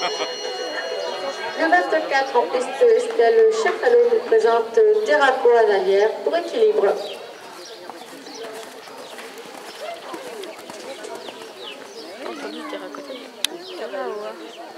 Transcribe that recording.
Le 24 en piste escale Chefalo nous présente Terraco à l'alière pour équilibre. Entendu Terraco.